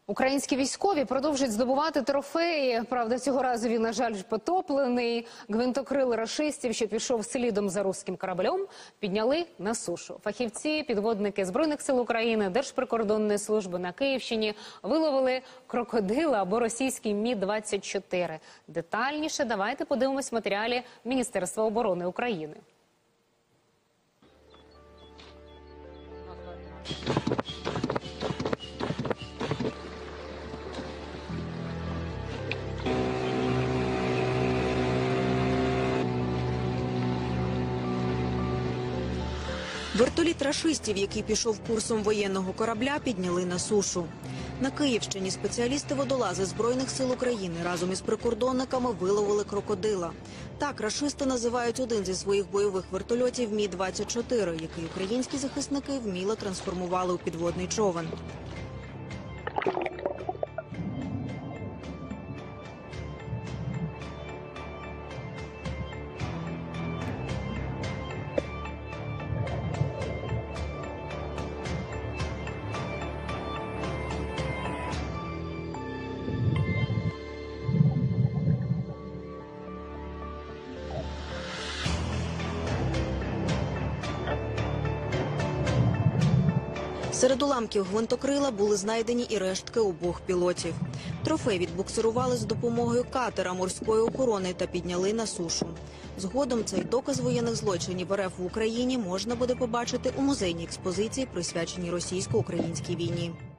Українські військові продовжують здобувати трофеї. Правда, цього разу він, на жаль, потоплений. Гвинтокрил рашистів, що пішов слідом за руським кораблем, підняли на сушу. Фахівці, підводники Збройних сил України, Держприкордонної служби на Київщині виловили крокодила або російський Мі-24. Детальніше давайте подивимось в матеріалі Міністерства оборони України. Вертоліт рашистів, який пішов курсом воєнного корабля, підняли на сушу. На Київщині спеціалісти-водолази Збройних сил України разом із прикордонниками виловили крокодила. Так рашисти називають один зі своїх бойових вертольотів Мі-24, який українські захисники вміло трансформували у підводний човен. Серед уламків гвинтокрила були знайдені і рештки обох пілотів. Трофей відбуксирували з допомогою катера морської охорони та підняли на сушу. Згодом цей доказ воєнних злочинів РФ в Україні можна буде побачити у музейній експозиції, присвяченій російсько-українській війні.